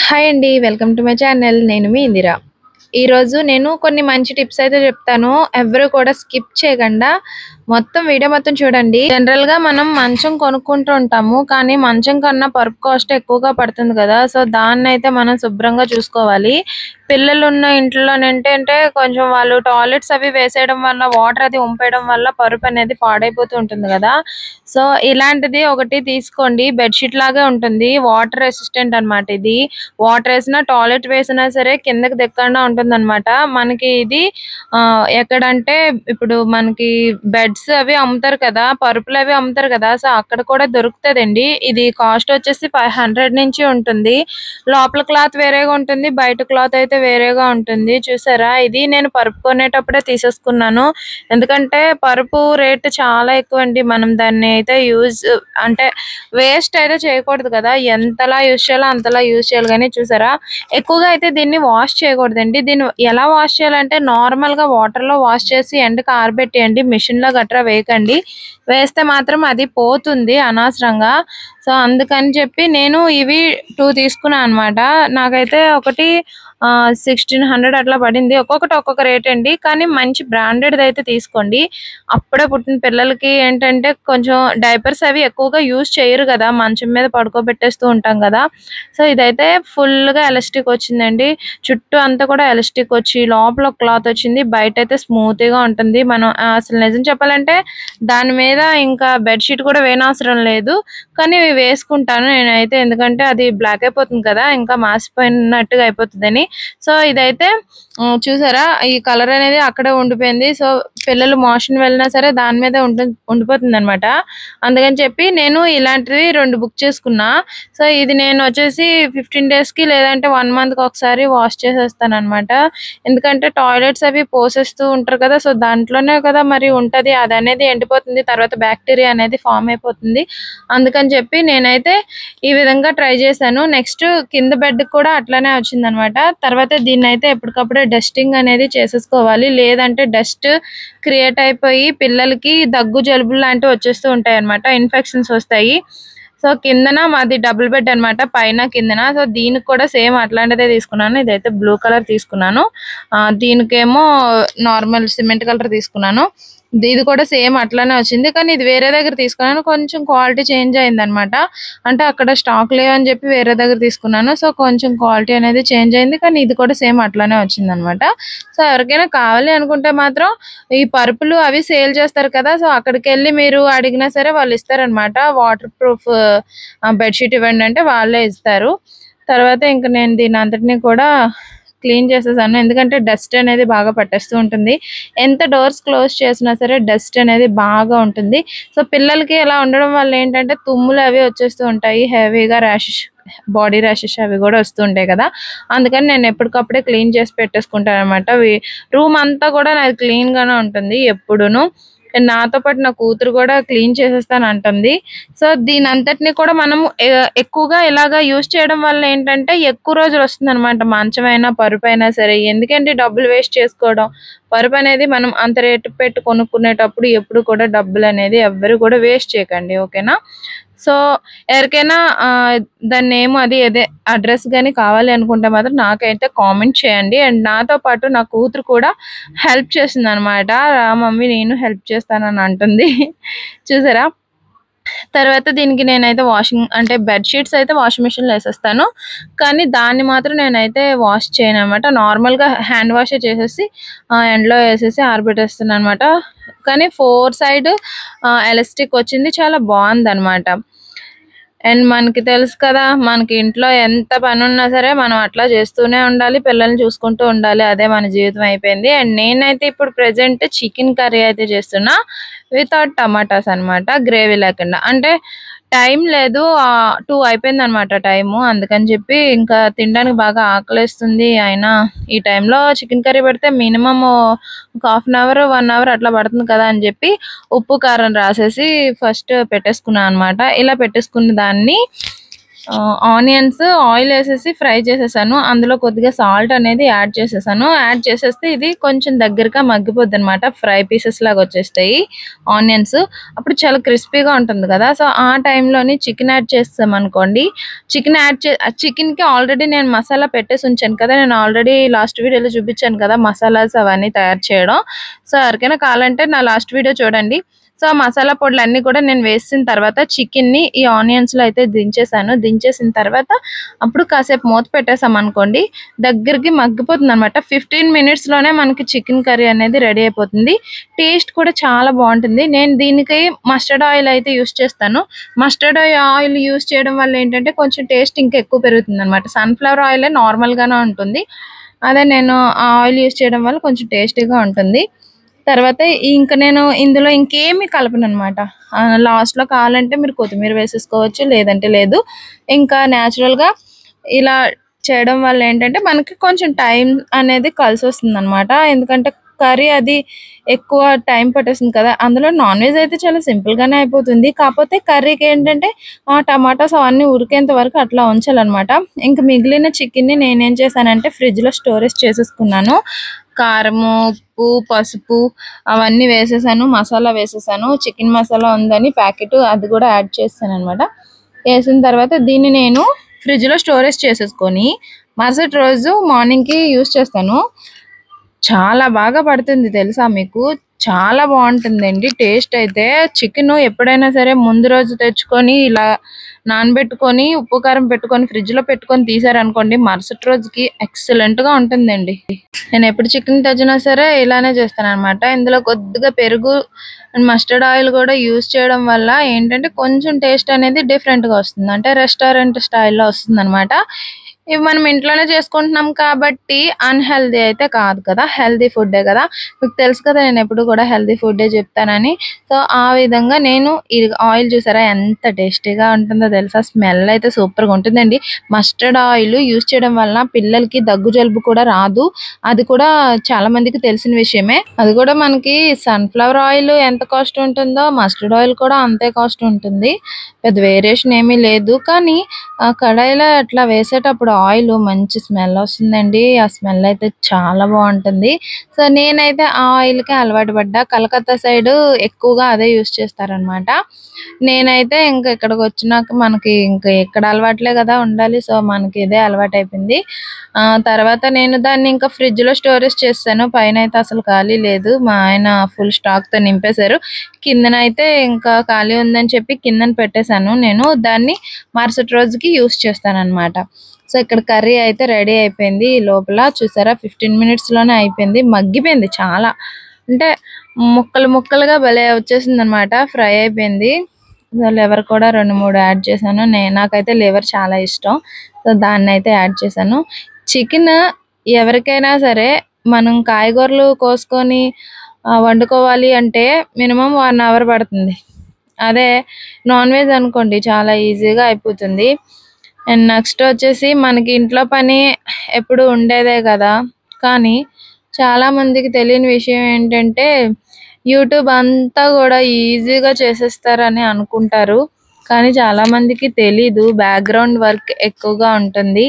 Hi అండి. Welcome to my channel. నేను మీ ఇందిర. ఈరోజు నేను కొన్ని మంచి టిప్స్ అయితే చెప్తాను. ఎవ్వరు కూడా స్కిప్ చేయకుండా మొత్తం వీడియో మొత్తం చూడండి. జనరల్‌గా మనం మంచం కొనుక్కుంటూ ఉంటాము. కానీ మంచం కన్నా పరుపు కాస్ట్ ఎక్కువగా పడుతుంది కదా! సో, దాన్నైతే మనం శుభ్రంగా చూసుకోవాలి. పిల్లలున్న ఇంట్లోనేంటంటే కొంచెం వాళ్ళు టాయిలెట్స్ అవి వేసేయడం వల్ల, వాటర్ అది ఒంపేయడం వల్ల పరుపు అనేది పాడైపోతూ ఉంటుంది కదా! సో, ఇలాంటిది ఒకటి తీసుకోండి. బెడ్‌షీట్ లాగే ఉంటుంది. వాటర్ రెసిస్టెంట్ అనమాట ఇది. వాటర్ ఏసినా, టాయిలెట్ వేసినా సరే కిందకి దిక్కకుండా ఉంటుందనమాట. మనకి ఇది ఎక్కడంటే ఇప్పుడు మనకి బెడ్స్ అవి అమ్ముతారు కదా! పరుపులవి అమ్ముతారు కదా! సో, అక్కడ కూడా దొరుకుతదండి. ఇది కాస్ట్ వచ్చేసి 500 నుంచి ఉంటుంది. లోపల క్లాత్ వేరేగా ఉంటుంది. బయట క్లాత్ అయితే వేరేగా ఉంటుంది. చూసారా? ఇది నేను పరుపు కొనేటప్పుడే తీసేసుకున్నాను. ఎందుకంటే పరుపు రేట్ చాలా ఎక్కువండి. మనం దాన్ని అయితే అంటే వేస్ట్ అయితే చేయకూడదు కదా! ఎంతలా యూజ్ చేయాలో అంతలా యూజ్ చేయాలి గానీ చూసారా? ఎక్కువగా అయితే దీన్ని వాష్ చేయకూడదండి. దీన్ని ఎలా వాష్ చేయాలంటే నార్మల్‌గా వాటర్‌లో వాష్ చేసి ఎండకి ఆరబెట్టేయండి. మిషన్‌లో గట్రా వేయకండి. వేస్తే మాత్రం అది పోతుంది అనవసరంగా. సో, అందుకని చెప్పి నేను ఇవి 2 తీసుకున్నా అనమాట. నాకైతే ఒకటి 1600 అట్లా పడింది. ఒక్కొక్కటి ఒక్కొక్క రేట్ అండి. కానీ మంచి బ్రాండెడ్‌దయితే తీసుకోండి. అప్పుడే పుట్టిన పిల్లలకి ఏంటంటే కొంచెం డైపర్స్ అవి ఎక్కువగా యూజ్ చేయరు గదా! మంచం మీద పడుకోబెట్టేస్తూ ఉంటాం గదా! సో, ఇదైతే ఫుల్‌గా ఎలాస్టిక్ వచ్చిందండి. చుట్టూ అంతా కూడా ఎలాస్టిక్ వచ్చి లోపల ఒక క్లాత్ వచ్చింది. బయటైతే స్మూత్‌గా ఉంటుంది. మనం అసలు నిజం చెప్పాలంటే దాని మీద ఇంకా బెడ్‌షీట్ కూడా వేయనవసరం లేదు. కానీ వేసుకుంటాను నేనైతే. ఎందుకంటే అది బ్లాక్ అయిపోతుంది కదా! ఇంకా మాసిపోయినట్టుగా అయిపోతదని. సో, ఇదైతే చూసారా? ఈ కలర్ అనేది అక్కడే ఉండిపోయింది. సో, పిల్లలు మోషన్ వెళ్ళినా సరే దాని మీదే ఉండిపోతుందనమాట. అందుకని చెప్పి నేను ఇలాంటివి 2 బుక్ చేసుకున్నా. సో, ఇది నేనొచ్చేసి 15 డేస్‌కి లేదంటే 1 మంత్‌కి ఒకసారి వాష్ చేసేస్తాననమాట. ఎందుకంటే టాయిలెట్స్ అవి పోసేస్తూ ఉంటారు కదా! సో, దాంట్లోనే కదా మరి ఉంటది. అదనేది ఎండిపోతుంది. తర్వాత బాక్టీరియా అనేది ఫార్మ్ అయిపోతుంది. అందుకని చెప్పి నేనైతే ఈ విధంగా ట్రై చేశాను. నెక్స్ట్ కింద బెడ్‌కి కూడా అట్లనే వచ్చిందనమాట. తర్వాత దీన్నైతే ఎప్పటికప్పుడే డస్టింగ్ అనేది చేసేసుకోవాలి. లేదంటే డస్ట్ క్రియేట్ అయిపోయి పిల్లలకి దగ్గు, జలుబులు లాంటివి వచ్చేస్తూ ఉంటాయన్నమాట. ఇన్ఫెక్షన్స్ వస్తాయి. సో, కిందన మాది డబుల్ బెడ్ అనమాట. పైన, కిందన. సో, దీనికి కూడా సేమ్ అట్లాంటిదే తీసుకున్నాను. ఇదైతే బ్లూ కలర్ తీసుకున్నాను. దీనికేమో నార్మల్ సిమెంట్ కలర్ తీసుకున్నాను. ఇది కూడా సేమ్ అట్లానే వచ్చింది. కానీ ఇది వేరే దగ్గర తీసుకున్నాను. కొంచెం క్వాలిటీ చేంజ్ అయిందనమాట. అంటే అక్కడ స్టాక్ లేవని చెప్పి వేరే దగ్గర తీసుకున్నాను. సో, కొంచెం క్వాలిటీ అనేది చేంజ్ అయింది. కానీ ఇది కూడా సేమ్ అట్లానే వచ్చిందనమాట. సో, ఎవరికైనా కావాలి అనుకుంటే మాత్రం ఈ పరుపులు అవి సేల్ చేస్తారు కదా! సో, అక్కడికెళ్ళి మీరు అడిగినా సరే వాళ్ళు ఇస్తారనమాట. వాటర్ ప్రూఫ్ బెడ్‌షీట్ ఇవ్వండి అంటే వాళ్ళే ఇస్తారు. తర్వాత ఇంక నేను దీనంతటిని కూడా క్లీన్ చేసేసాను. ఎందుకంటే డస్ట్ అనేది బాగా పట్టేస్తూ ఉంటుంది. ఎంత డోర్స్ క్లోజ్ చేసినా సరే డస్ట్ అనేది బాగా ఉంటుంది. సో, పిల్లలకి ఇలా ఉండడం వల్ల ఏంటంటే తుమ్ములు అవి వచ్చేస్తూ ఉంటాయి. హెవీగా బాడీ ర్యాషెస్ అవి గూడా వస్తూ ఉంటాయి కదా! అందుకని నేను ఎప్పటికప్పుడే క్లీన్ చేసి పెట్టేసుకుంటాననమాట. రూమ్ అంతా కూడా నాది క్లీన్‌గానే ఉంటుంది ఎప్పుడును. నాతో పాటు నా కూతురు గూడా క్లీన్ చేసేస్తానంటుంది. సో, దీనంతటిని కూడా మనము ఎక్కువగా ఇలాగా యూజ్ చేయడం వల్ల ఏంటంటే ఎక్కువ రోజులొస్తుందనమాట. మంచమైనా, పరుపైనా సరే. ఎందుకంటే డబ్బులు వేస్ట్ చేసుకోవడం. పరుపనేది మనం అంత రేటు పెట్టి కొనుక్కునేటప్పుడు ఎప్పుడు కూడా డబ్బులనేది ఎవ్వరు కూడా వేస్ట్ చేయకండి. ఓకేనా? సో, ఎవరికైనా దాని నేమ్ అది అడ్రెస్ గాని కావాలి అనుకుంటే మాత్రం నాకైతే కామెంట్ చేయండి. అండ్ నాతో పాటు నా కూతురు కూడా హెల్ప్ చేసిందనమాట. రా మమ్మీ నేను హెల్ప్ చేస్తానని అంటుంది. చూసారా? తర్వాత దీనికి నేనైతే బెడ్ షీట్స్ అయితే వాషింగ్ మిషన్‌లో ఏసేస్తాను. కానీ దాన్ని మాత్రం నేనైతే వాష్ చేయననమాట. నార్మల్‌గా హ్యాండ్ వాషే చేసేసి ఎండలో ఏసేసి ఆరబెట్టేస్తాననమాట. కానీ 4 సైడ్ ఎలాస్టిక్ వచ్చింది. చాలా బావుందనమాట. అండ్ మనకి తెలుసు కదా! మనకి ఇంట్లో ఎంత పనున్నా సరే మనం అట్లా చేస్తూనే ఉండాలి. పిల్లల్ని చూసుకుంటూ ఉండాలి. అదే మన జీవితం అయిపోయింది. అండ్ నేనైతే ఇప్పుడు ప్రెజెంట్ చికెన్ కర్రీ అయితే చేస్తున్నా. వితౌట్ టమాటాస్ అనమాట. గ్రేవీ లేకుండా. అంటే టైం లేదు. 2 అయిపోయిందనమాట టైము. అందుకని చెప్పి ఇంకా తినడానికి బాగా ఆకలేస్తుంది. అయినా ఈ టైంలో చికెన్ కర్రీ పెడితే మినిమమ్ ఒక హాఫ్ అన్ అవర్, 1 అవర్ అట్లా పడుతుంది కదా! అని చెప్పి ఉప్పు, కారం రాసేసి ఫస్ట్ పెట్టేసుకున్నా అనమాట. ఇలా పెట్టేసుకున్న దాన్ని ఆనియన్స్ ఆయిల్ వేసేసి ఫ్రై చేసేసాను. అందులో కొద్దిగా సాల్ట్ అనేది యాడ్ చేసేసాను. యాడ్ చేసేస్తే ఇది కొంచెం దగ్గరగా మగ్గిపోద్ది అనమాట. ఫ్రై పీసెస్ లాగా వచ్చేస్తాయి ఆనియన్స్. అప్పుడు చాలా క్రిస్పీగా ఉంటుంది కదా. సో ఆ టైంలోని చికెన్ యాడ్ చేస్తాం అనుకోండి. చికెన్కి ఆల్రెడీ నేను మసాలా పెట్టేసి ఉంచాను కదా. నేను ఆల్రెడీ లాస్ట్ వీడియోలో చూపించాను కదా మసాలాస్ అవన్నీ తయారు చేయడం. సో ఎవరికైనా కావాలంటే నా లాస్ట్ వీడియో చూడండి. సో మసాలా పొడులు అన్ని కూడా నేను వేసిన తర్వాత చికెన్ని ఈ ఆనియన్స్ లో అయితే దించేసాను. దించేసిన తర్వాత అప్పుడు కాసేపు మూత పెట్టేసాం అనుకోండి, దగ్గరికి మగ్గిపోతుంది అనమాట. 15 minutes లోనే మనకి చికెన్ కర్రీ అనేది రెడీ అయిపోతుంది. టేస్ట్ కూడా చాలా బాగుంటుంది. నేను దీనికి మస్టర్డ్ ఆయిల్ అయితే యూస్ చేస్తాను. మస్టర్డ్ ఆయిల్ యూస్ చేయడం వల్ల ఏంటంటే కొంచెం టేస్ట్ ఇంకా ఎక్కువ పెరుగుతుంది అనమాట. సన్ఫ్లవర్ ఆయిల్ నార్మల్ గానే ఉంటుంది. అదే నేను ఆ ఆయిల్ యూస్ చేయడం వల్ల కొంచెం టేస్టీగా ఉంటుంది. తర్వాత ఇంకా నేను ఇందులో ఇంకేమీ కలపను అనమాట. లాస్ట్లో కావాలంటే మీరు కొత్తిమీర వేసేసుకోవచ్చు, లేదంటే లేదు. ఇంకా న్యాచురల్గా ఇలా చేయడం వల్ల ఏంటంటే మనకి కొంచెం టైం అనేది కలిసి వస్తుంది అనమాట. ఎందుకంటే కర్రీ అది ఎక్కువ టైం పట్టేస్తుంది కదా. అందులో నాన్ వెజ్ అయితే చాలా సింపుల్గానే అయిపోతుంది. కాకపోతే కర్రీకి ఏంటంటే టమాటాస్ అవన్నీ ఉడికేంత వరకు అట్లా ఉంచాలన్నమాట. ఇంకా మిగిలిన చికెన్ని నేనేం చేశానంటే ఫ్రిడ్జ్లో స్టోరేజ్ చేసేసుకున్నాను. కారము, ఉప్పు, పసుపు అవన్నీ వేసేసాను. మసాలా వేసేసాను. చికెన్ మసాలా ఉందని ప్యాకెట్ అది కూడా యాడ్ చేస్తాను అనమాట. వేసిన తర్వాత దీన్ని నేను ఫ్రిడ్జ్లో స్టోరేజ్ చేసేసుకొని మరుసటి రోజు మార్నింగ్కి యూస్ చేస్తాను. చాలా బాగా పడుతుంది తెలుసా మీకు. చాలా బాగుంటుందండి టేస్ట్ అయితే. చికెన్ ఎప్పుడైనా సరే ముందు రోజు తెచ్చుకొని ఇలా నానబెట్టుకొని ఉప్పు కారం పెట్టుకొని ఫ్రిడ్జ్లో పెట్టుకొని తీసారనుకోండి, మరుసటి రోజుకి ఎక్సలెంట్గా ఉంటుందండి. నేను ఎప్పుడు చికెన్ తెచ్చినా సరే ఇలానే చేస్తాను అనమాట. ఇందులో కొద్దిగా పెరుగు అండ్ మస్టర్డ్ ఆయిల్ కూడా యూస్ చేయడం వల్ల ఏంటంటే కొంచెం టేస్ట్ అనేది డిఫరెంట్గా వస్తుంది. అంటే రెస్టారెంట్ స్టైల్లో వస్తుంది అనమాట. ఇవి మనం ఇంట్లోనే చేసుకుంటున్నాం కాబట్టి అన్‌హెల్తీ అయితే కాదు కదా. హెల్తీ ఫుడ్డే కదా. మీకు తెలుసు కదా నేను ఎప్పుడు కూడా హెల్తీ ఫుడ్డే చెప్తానని. సో ఆ విధంగా నేను ఈ ఆయిల్ చూసారా ఎంత టేస్టీగా ఉంటుందో తెలుసా. స్మెల్ అయితే సూపర్గా ఉంటుందండి. మస్టర్డ్ ఆయిల్ యూస్ చేయడం వల్ల పిల్లలకి దగ్గు జలుబు కూడా రాదు. అది కూడా చాలా మందికి తెలిసిన విషయమే. అది కూడా మనకి సన్ఫ్లవర్ ఆయిల్ ఎంత కాస్ట్ ఉంటుందో మస్టర్డ్ ఆయిల్ కూడా అంతే కాస్ట్ ఉంటుంది. పెద్ద వేరియేషన్ ఏమీ లేదు. కానీ ఆ కడాయిలో అట్లా వేసేటప్పుడు ఆయిల్ మంచి స్మెల్ వస్తుందండి. ఆ స్మెల్ అయితే చాలా బాగుంటుంది. సో నేనైతే ఆ ఆయిల్కే అలవాటు పడ్డా. కలకత్తా సైడ్ ఎక్కువగా అదే యూస్ చేస్తారనమాట. నేనైతే ఇంకా ఇక్కడికి వచ్చినాక మనకి ఇంకా ఎక్కడ అలవాట్లే కదా ఉండాలి. సో మనకి ఇదే అలవాటు అయిపోయింది. తర్వాత నేను దాన్ని ఇంకా ఫ్రిడ్జ్లో స్టోరేజ్ చేస్తాను. పైన అయితే అసలు ఖాళీ లేదు. మా ఆయన ఫుల్ స్టాక్తో నింపేశారు. కిందనైతే ఇంకా ఖాళీ ఉందని చెప్పి కిందన పెట్టేశాను. నేను దాన్ని మరుసటి రోజుకి యూస్ చేస్తాను అనమాట. సో ఇక్కడ కర్రీ అయితే రెడీ అయిపోయింది. లోపల చూసారా 15 minutesలోనే అయిపోయింది. మగ్గిపోయింది చాలా. అంటే ముక్కలు ముక్కలుగా భలే వచ్చేసింది అనమాట. ఫ్రై అయిపోయింది. లివర్ కూడా 2-3 యాడ్ చేశాను. నాకైతే లివర్ చాలా ఇష్టం. సో దాన్ని అయితే యాడ్ చేశాను. చికెన్ ఎవరికైనా సరే మనం కాయగూరలు కోసుకొని వండుకోవాలి అంటే మినిమం 1 hour పడుతుంది. అదే నాన్ వెజ్ అనుకోండి చాలా ఈజీగా అయిపోతుంది. అండ్ నెక్స్ట్ వచ్చేసి మనకి ఇంట్లో పని ఎప్పుడు ఉండేదే కదా. కానీ చాలా మందికి తెలియని విషయం ఏంటంటే యూట్యూబ్ అంతా కూడా ఈజీగా చేసేస్తారని అనుకుంటారు. కానీ చాలా మందికి తెలీదు. బ్యాక్గ్రౌండ్ వర్క్ ఎక్కువగా ఉంటుంది.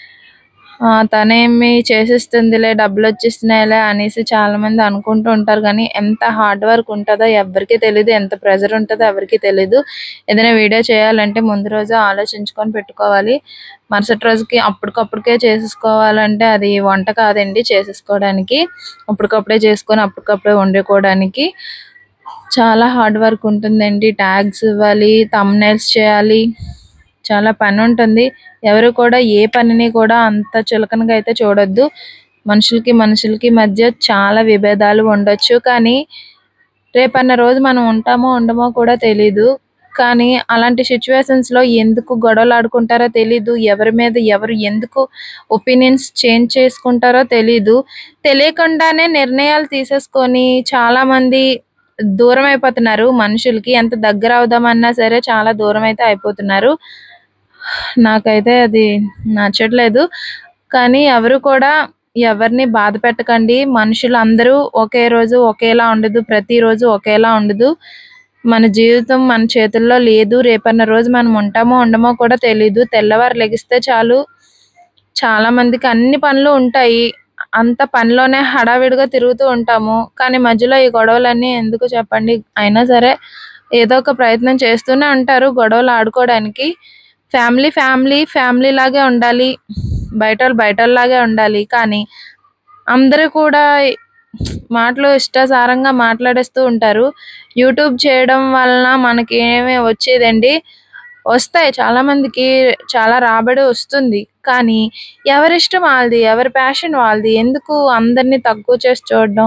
తనేమి చేసేస్తుందిలే డబ్బులు వచ్చేస్తున్నాయిలే అనేసి చాలా మంది అనుకుంటూ ఉంటారు. కానీ ఎంత హార్డ్ వర్క్ ఉంటుందో ఎవరికి తెలీదు. ఎంత ప్రెజర్ ఉంటుందో ఎవరికి తెలీదు. ఏదైనా వీడియో చేయాలంటే ముందు రోజు ఆలోచించుకొని పెట్టుకోవాలి. మరుసటి రోజుకి అప్పటికప్పుడుకే చేసేసుకోవాలంటే అది వంట కాదండి చేసేసుకోవడానికి. అప్పటికప్పుడే చేసుకొని అప్పటికప్పుడే వండుకోవడానికి చాలా హార్డ్ వర్క్ ఉంటుందండి. ట్యాగ్స్ ఇవ్వాలి, థంబ్నెయిల్స్ చేయాలి, చాలా పని ఉంటుంది. ఎవరు కూడా ఏ పనిని కూడా అంత చులకనగా అయితే చూడొద్దు. మనుషులకి మధ్య చాలా విభేదాలు ఉండొచ్చు. కానీ రేపన్న రోజు మనం ఉంటామో ఉండమో కూడా తెలీదు. కానీ అలాంటి సిచ్యువేషన్స్లో ఎందుకు గొడవలు ఆడుకుంటారో తెలీదు. ఎవరి మీద ఎవరు ఎందుకు ఒపీనియన్స్ చేంజ్ చేసుకుంటారో తెలీదు. తెలియకుండానే నిర్ణయాలు తీసేసుకొని చాలామంది దూరం అయిపోతున్నారు. మనుషులకి ఎంత దగ్గర అవుదామన్నా సరే చాలా దూరం అయితే అయిపోతున్నారు. నాకైతే అది నచ్చట్లేదు. కానీ ఎవరు కూడా ఎవరిని బాధ పెట్టకండి. మనుషులు అందరూ ఒకే రోజు ఒకేలా ఉండదు. ప్రతిరోజు ఒకేలా ఉండదు. మన జీవితం మన చేతుల్లో లేదు. రేపన్న రోజు మనం ఉంటామో ఉండమో కూడా తెలీదు. తెల్లవారు లెగిస్తే చాలు చాలా మందికి అన్ని పనులు ఉంటాయి. అంత పనిలోనే హడావిడిగా తిరుగుతూ ఉంటాము. కానీ మధ్యలో ఈ గొడవలన్నీ ఎందుకు చెప్పండి? అయినా సరే ఏదో ఒక ప్రయత్నం చేస్తూనే ఉంటారు గొడవలు ఆడుకోవడానికి. ఫ్యామిలీ ఫ్యామిలీ ఫ్యామిలీ లాగే ఉండాలి. బయటోళ్ళు బయటోళ్ళలాగే ఉండాలి. కానీ అందరూ కూడా మాటలు ఇష్టాసారంగా మాట్లాడేస్తూ ఉంటారు. యూట్యూబ్ చేయడం వలన మనకి ఏమి వచ్చేదండి? వస్తాయి చాలా మందికి చాలా రాబడి వస్తుంది. కానీ ఎవరిష్టం ఆళ్ళది. ఎవరి ప్యాషన్ వాళ్ళది. ఎందుకు అందరిని తక్కువ చేసి చూడడం?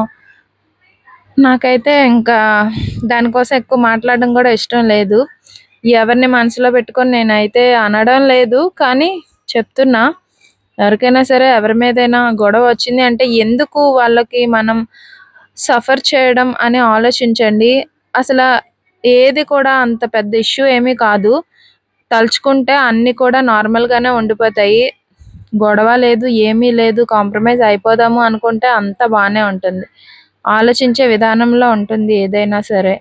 నాకైతే ఇంకా దానికోసం ఎక్కువ మాట్లాడడం కూడా ఇష్టం లేదు. ఎవరిని మనసులో పెట్టుకొని నేనైతే అనడం లేదు. కానీ చెప్తున్నా. ఎవరికైనా సరే ఎవరి మీదైనా గొడవ వచ్చింది అంటే ఎందుకు వాళ్ళకి మనం సఫర్ చేయడం అని ఆలోచించండి. అసల ఏది కూడా అంత పెద్ద ఇష్యూ ఏమీ కాదు. తలుచుకుంటే అన్నీ కూడా నార్మల్‌గానే ఉండిపోతాయి. గొడవ లేదు, ఏమీ లేదు, కాంప్రమైజ్ అయిపోదాము అనుకుంటే అంతా బానే ఉంటుంది. ఆలోచించే విధానంలో ఉంటుంది ఏదైనా సరే.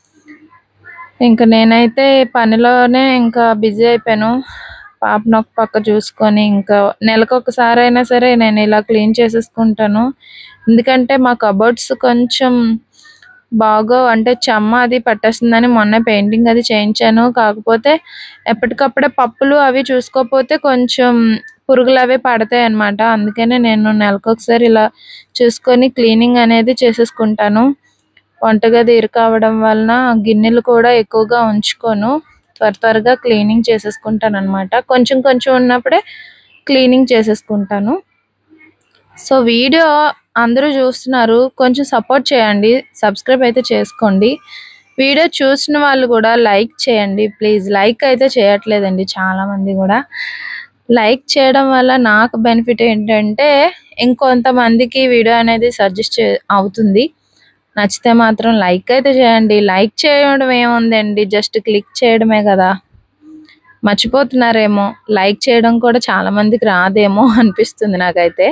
ఇంక నేనైతే పనిలోనే ఇంకా బిజీ అయిపోయాను. పాపను ఒక పక్క చూసుకొని ఇంకా నెలకొకసారైనా సరే నేను ఇలా క్లీన్ చేసేసుకుంటాను. ఎందుకంటే మా కబోర్డ్స్ కొంచెం బాగోవు. అంటే చెమ్మ అది పట్టేస్తుందని మొన్నే పెయింటింగ్ అది చేయించాను. కాకపోతే ఎప్పటికప్పుడే పప్పులు అవి చూసుకోకపోతే కొంచెం పురుగులవి పడతాయన్నమాట. అందుకనే నేను నెలకొకసారి ఇలా చూసుకొని క్లీనింగ్ అనేది చేసేసుకుంటాను. వంటగది ఇరుకవ్వడం వలన గిన్నెలు కూడా ఎక్కువగా ఉంచుకోను. త్వరగా క్లీనింగ్ చేసేసుకుంటానన్నమాట. కొంచెం కొంచెం ఉన్నప్పుడే క్లీనింగ్ చేసేసుకుంటాను. సో, వీడియో అందరూ చూస్తున్నారు. కొంచెం సపోర్ట్ చేయండి. సబ్స్క్రైబ్ అయితే చేసుకోండి. వీడియో చూసిన వాళ్ళు కూడా లైక్ చేయండి ప్లీజ్. లైక్ అయితే చేయట్లేదండి చాలామంది కూడా. లైక్ చేయడం వల్ల నాకు బెనిఫిట్ ఏంటంటే ఇంకొంతమందికి వీడియో అనేది సజెస్ట్ అవుతుంది. నచ్చితే మాత్రం లైక్ అయితే చేయండి. లైక్ చేయడం ఏముందండి, జస్ట్ క్లిక్ చేయడమే కదా! మర్చిపోతున్నారేమో. లైక్ చేయడం కూడా చాలా మందికి రాదేమో అనిపిస్తుంది నాకైతే.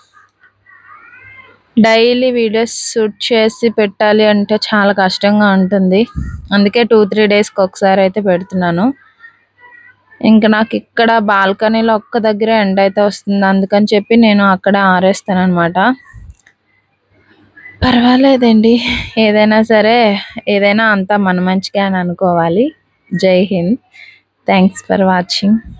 డైలీ వీడియోస్ షూట్ చేసి పెట్టాలి అంటే చాలా కష్టంగా ఉంటుంది. అందుకే 2-3 డేస్‌కి ఒకసారి అయితే పెడుతున్నాను. ఇంక నాకిక్కడ బాల్కనీలో ఒక్క దగ్గరే ఎండైతే వస్తుంది. అందుకని చెప్పి నేను అక్కడే ఆరేస్తాననమాట. పర్వాలేదండి. ఏదైనా సరే, ఏదైనా అంతా మన మంచికే అని అనుకోవాలి. జై హింద్. Thanks for watching.